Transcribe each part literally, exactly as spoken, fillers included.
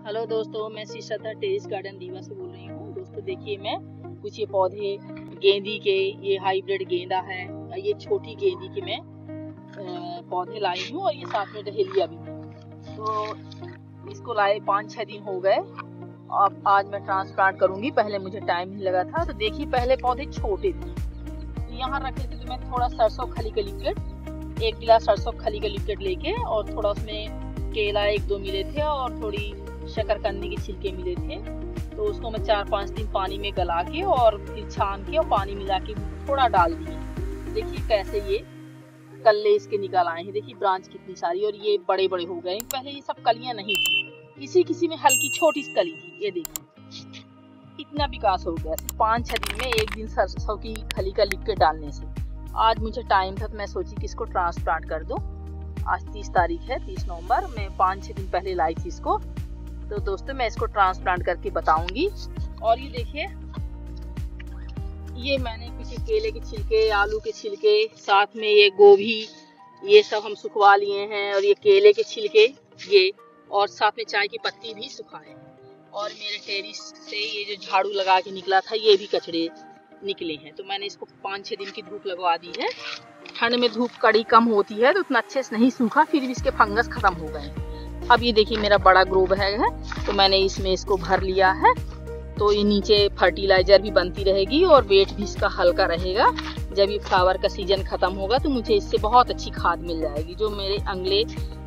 Hello दोस्तों, मैं शीशा टेरेस गार्डन रीवा से बोल रही हूँ। दोस्तों देखिए, मैं कुछ ये पौधे गेंदी के, ये हाइब्रिड गेंदा है, ये छोटी गेंदी के मैं पौधे लाई हूँ और ये साथ में डहेलिया भी है। तो इसको लाए पाँच छः दिन हो गए। अब आज मैं ट्रांसप्लांट करूँगी। पहले मुझे टाइम नहीं लगा था। तो देखिए, पहले पौधे छोटे थे, तो यहाँ रखे थे। तो मैं थोड़ा सरसों खली का लिक्विड, एक गिलास सरसों खली का लिक्विड लेके और थोड़ा उसमें केला एक दो मिले थे और थोड़ी शकरकंदी के छिलके मिले थे। तो उसको मैं चार पांच दिन पानी में गला के और फिर छान के और पानी मिला के थोड़ा डाल दिए। देखिए कैसे ये कल्ले इसके निकल आए हैं। देखिए ब्रांच कितनी सारी, और ये बड़े बड़े हो गए। पहले ये सब कलियां नहीं थी, किसी किसी में हल्की छोटी सी कली थी। ये देखिए इतना विकास हो गया पाँच छह दिन में, एक दिन सरसों की खली का लिक्विड डालने से। आज मुझे टाइम था तो मैं सोची कि इसको ट्रांसप्लांट कर दूं। आज तीस तारीख है, तीस नवंबर। मैं पाँच छः दिन पहले लाई थी इसको। तो दोस्तों मैं इसको ट्रांसप्लांट करके बताऊंगी। और ये देखिए, ये मैंने कुछ केले के छिलके, आलू के छिलके, साथ में ये गोभी, ये सब हम सुखवा लिए हैं। और ये केले के छिलके, ये और साथ में चाय की पत्ती भी सुखाए। और मेरे टेरिस से ये जो झाड़ू लगा के निकला था, ये भी कचड़े निकले हैं। तो मैंने इसको पाँच छः दिन की धूप लगवा दी है। ठंड में धूप कड़ी कम होती है तो उतना अच्छे से नहीं सूखा, फिर भी इसके फंगस खत्म हो गए। अब ये देखिए मेरा बड़ा ग्रो बैग है, तो मैंने इसमें इसको भर लिया है। तो ये नीचे फर्टिलाइजर भी बनती रहेगी और वेट भी इसका हल्का रहेगा। जब ये फ्लावर का सीजन खत्म होगा तो मुझे इससे बहुत अच्छी खाद मिल जाएगी, जो मेरे अगले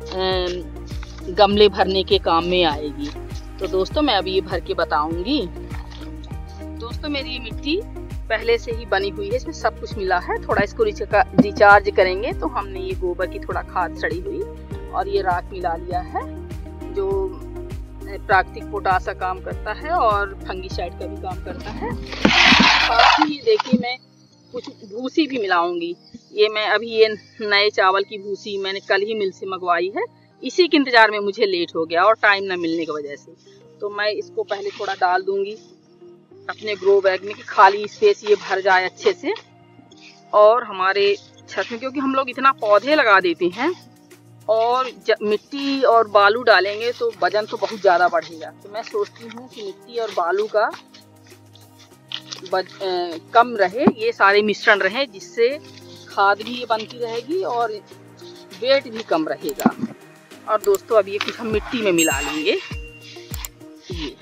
गमले भरने के काम में आएगी। तो दोस्तों मैं अभी ये भर के बताऊंगी। दोस्तों मेरी ये मिट्टी पहले से ही बनी हुई है, इसमें सब कुछ मिला है। थोड़ा इसको रिचार्ज करेंगे तो हमने ये गोबर की थोड़ा खाद सड़ी हुई और ये राख मिला लिया है, जो प्राकृतिक पोटाश का काम करता है और फंगीसाइड का भी काम करता है। साथ ही देखिए मैं कुछ भूसी भी मिलाऊंगी। ये मैं अभी ये नए चावल की भूसी मैंने कल ही मिल से मंगवाई है। इसी के इंतजार में मुझे लेट हो गया और टाइम ना मिलने की वजह से। तो मैं इसको पहले थोड़ा डाल दूंगी अपने ग्रो बैग में कि खाली स्पेस ये भर जाए अच्छे से। और हमारे छत में क्योंकि हम लोग इतना पौधे लगा देते हैं और मिट्टी और बालू डालेंगे तो वजन तो बहुत ज़्यादा बढ़ेगा। तो मैं सोचती हूँ कि मिट्टी और बालू का बज, ए, कम रहे, ये सारे मिश्रण रहे, जिससे खाद भी बनती रहेगी और वेट भी कम रहेगा। और दोस्तों अब ये कुछ हम मिट्टी में मिला लेंगे। ये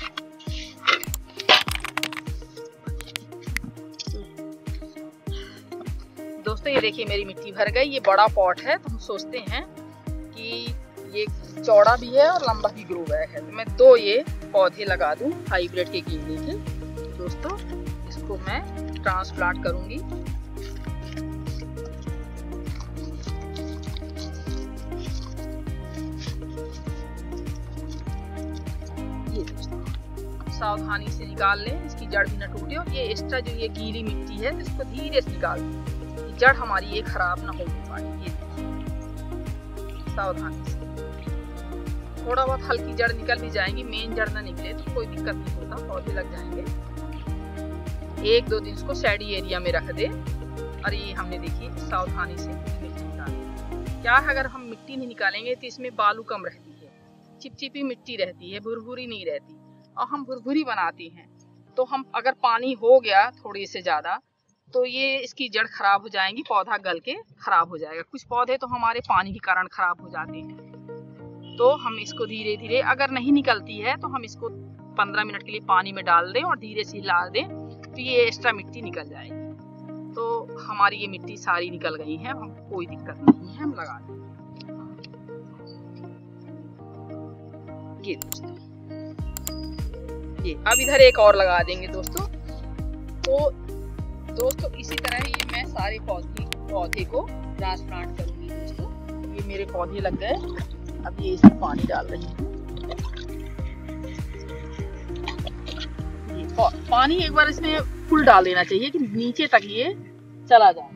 दोस्तों ये देखिए मेरी मिट्टी भर गई। ये बड़ा पॉट है, तो हम सोचते हैं कि ये चौड़ा भी है और लंबा भी ग्रो बैग है। तो मैं दो ये पौधे लगा दूं हाइब्रिड के गेंदे के। दोस्तों इसको मैं ट्रांसप्लांट करूंगी। ये सावधानी से निकाल लें, इसकी जड़ भी न टूटे। और ये एक्स्ट्रा जो ये गीली मिट्टी है इसको धीरे से निकाल दें, जड़ हमारी ये खराब ना हो पाए। ये सावधानी से, थोड़ा बहुत हल्की जड़ निकल भी जाएंगी, मेन जड़ ना निकले तो कोई दिक्कत नहीं होता, पौधे लग जाएंगे। एक दो दिन इसको शैडी एरिया में रख दे। और ये हमने देखिए सावधानी से मिट्टी निकाली। क्या है, अगर हम मिट्टी नहीं निकालेंगे तो इसमें बालू कम रहती है, चिपचिपी मिट्टी रहती है, भुरभुरी नहीं रहती। और हम भुरभुरी बनाते हैं तो हम अगर पानी हो गया थोड़ी से ज़्यादा तो ये इसकी जड़ खराब हो जाएंगी, पौधा गल के खराब हो जाएगा। कुछ पौधे तो हमारे पानी के कारण खराब हो जाते हैं। तो हम इसको धीरे धीरे, अगर नहीं निकलती है तो हम इसको पंद्रह मिनट के लिए पानी में डाल दें और धीरे से हिला दें, तो ये एक्स्ट्रा मिट्टी निकल जाएगी। तो हमारी ये मिट्टी सारी निकल गई है, हम कोई दिक्कत नहीं है, हम लगा दें। ये दोस्तों ये अब इधर एक और लगा देंगे दोस्तों। तो दोस्तों इसी तरह ये मैं सारे पौधे पौधे को ट्रांसप्लांट करूंगी। दोस्तों ये मेरे पौधे लग गए, अब ये इसमें पानी डाल रही हूँ। पानी एक बार इसमें फुल डाल देना चाहिए कि नीचे तक ये चला जाए,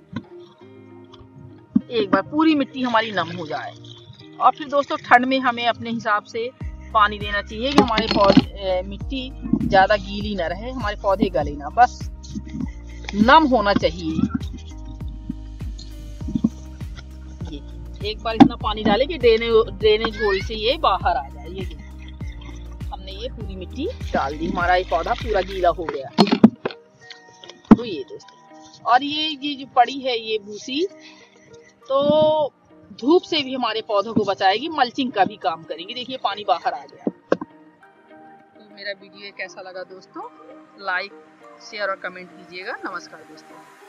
एक बार पूरी मिट्टी हमारी नम हो जाए। और फिर दोस्तों ठंड में हमें अपने हिसाब से पानी देना चाहिए कि हमारे पौधे मिट्टी ज़्यादा गीली ना रहे, हमारे पौधे गले ना, बस नम होना चाहिए। ये एक बार इतना पानी डाले कि ड्रेनेज ड्रेनेज होल से ये बाहर आ जाए। ये ये पूरी मिट्टी डाल दी, हमारा ये पौधा पूरा गीला हो गया। तो ये दोस्तों, और ये ये जो पड़ी है ये भूसी, तो धूप से भी हमारे पौधों को बचाएगी, मल्चिंग का भी काम करेगी। देखिए पानी बाहर आ गया। तो मेरा वीडियो कैसा लगा दोस्तों, लाइक शेयर और कमेंट कीजिएगा। नमस्कार दोस्तों।